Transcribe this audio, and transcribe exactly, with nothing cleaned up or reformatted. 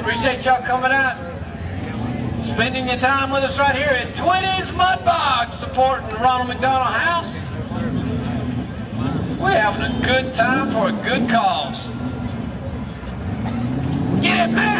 Appreciate y'all coming out, spending your time with us right here at Twitty's Mud Box, supporting the Ronald McDonald House. We're having a good time for a good cause. Get it, man!